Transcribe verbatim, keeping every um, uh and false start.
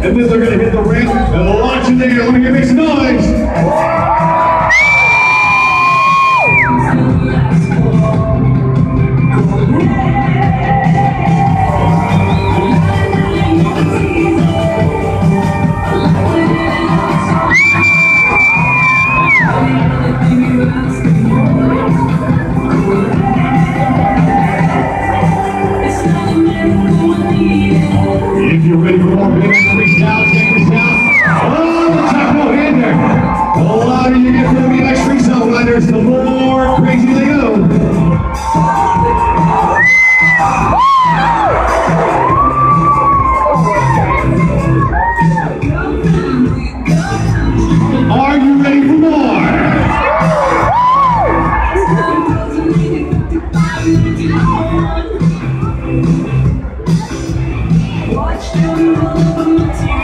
and then they're going to hit the ring and launch in the air. Let me hear some noise. If you're ready for more big freestyle, check this out. Oh, the top row hander. The louder you get for the B M X freestyle riders, the more crazy they go. Are you ready for more? Watch them move.